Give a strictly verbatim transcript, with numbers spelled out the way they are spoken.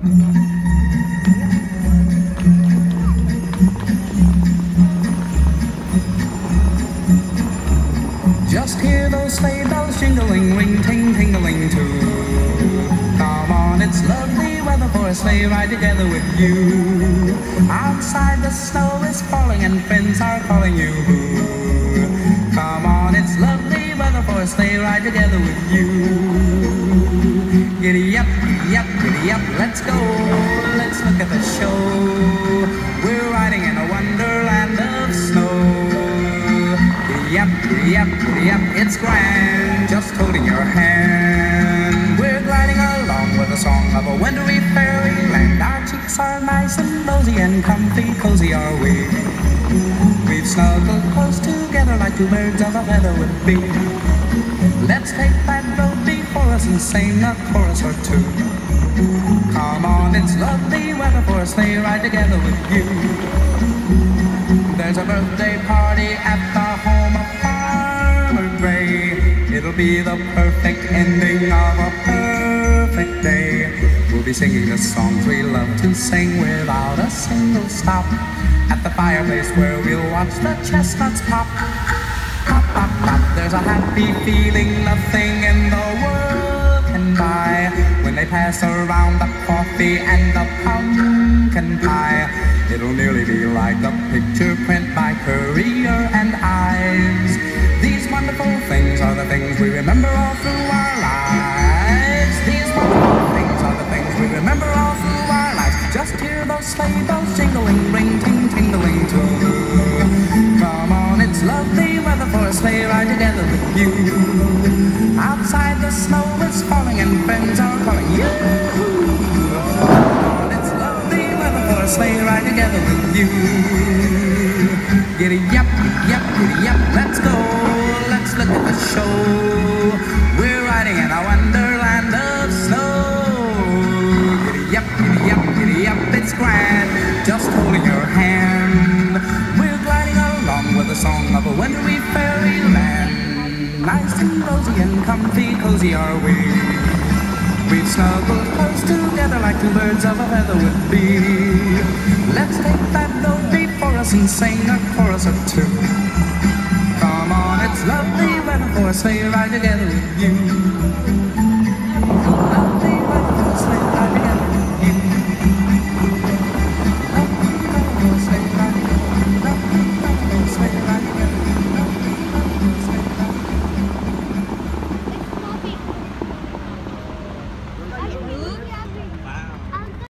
Just hear those sleigh bells jingling, ring, ting, tingling too. Come on, it's lovely weather for a sleigh ride together with you. Outside the snow is falling and friends are calling you. Come on, it's lovely weather for a sleigh ride together with you. Giddy up, giddy up, giddy up, let's go. Let's look at the show. We're riding in a wonderland of snow. Giddy up, giddy up, giddy up, it's grand, just holding your hand. We're gliding along with a song of a wintry fairyland. Our cheeks are nice and rosy and comfy, cozy are we. We've snuggled close together like two birds of a feather would be. Let's take that road before us and sing a chorus or two. Come on, it's lovely weather for a sleigh ride together with you. There's a birthday party at the home of Farmer Gray. It'll be the perfect ending of a perfect day. We'll be singing the songs we love to sing without a single stop. At the fireplace where we'll watch the chestnuts pop. Pop, pop, pop. There's a happy feeling nothing in the world can buy when they pass around the coffee and the pumpkin pie. It'll nearly be like a picture print by Currier and Ives. These wonderful things are the things we remember all through our lives. These wonderful things are the things we remember all through our lives. Just hear those sleigh bells jingling, ring, ting, tingling too. Come on, it's lovely weather for a sleigh ride together with you. Outside the snow is falling and friends are calling you. For a sleigh ride together with you. Giddy up, giddy up, giddy up, let's go. Let's look at the show. We're riding in a wonderland of snow. Giddy up, giddy up, giddy up, it's grand, just holding your hand. We're gliding along with the song of a wintry fairyland. Nice and rosy and comfy, cozy are we. We've snuggled close together like two birds of a feather would be. Let's take that road before us and sing a chorus or two. Come on, it's lovely weather for a sleigh ride together with you.